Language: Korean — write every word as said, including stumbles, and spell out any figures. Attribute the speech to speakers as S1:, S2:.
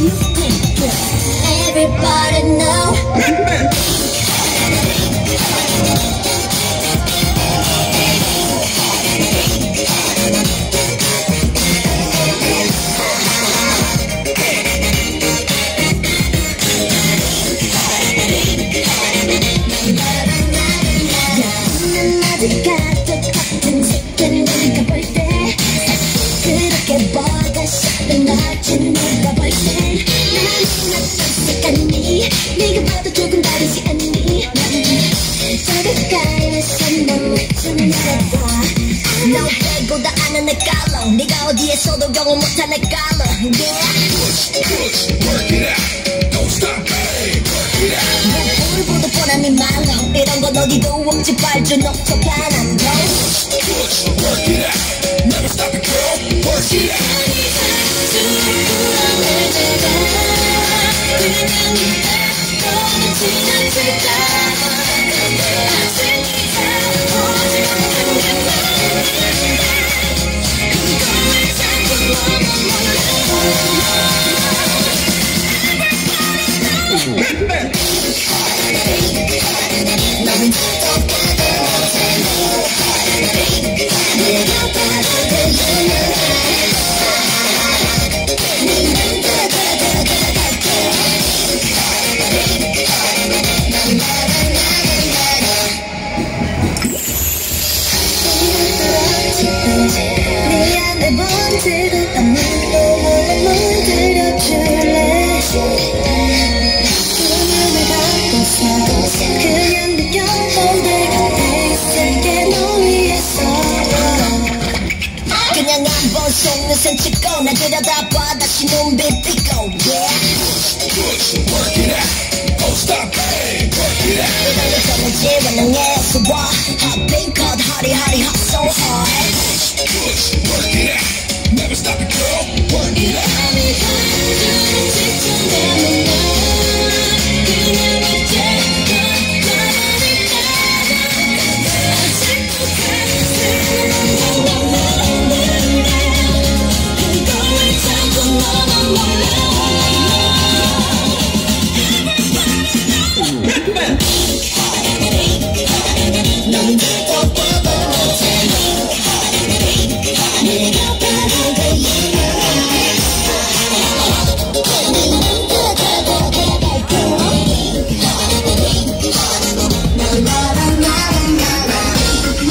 S1: Everybody know. 가득 같은 색깔을 내가 볼 때 그렇게 보고 싶은 거지 내가 볼 때 나는 어떡하니 네가 봐도 조금 다르지 않니 저 가까이에서 넌 춤을 알았다 너 빼고 다 아는 내 깔로 네가 어디에서도 경험 못한 내 깔로 yeah. Push, push, work it out Don't stop, babe, work it out 물보다 뻔한 네 말로 이런 건 어디도 없지 빨주 녹초 반함도 Push, work it out Never stop it girl, work it out 미안해 번지도 않는 너무나 물들여줄래 두 눈을 감고서 그냥 느껴본 내가 있을게 너 위해서 그냥 한번 속눈썹 찍고 날 들여다봐 다시 눈빛 띄고 yeah Push, work it out Don't stop, babe, work it out 이런 여정을 지원능해 So what I've been called hotty hotty hot so hard Push, push, work it out Never stop it girl, work it out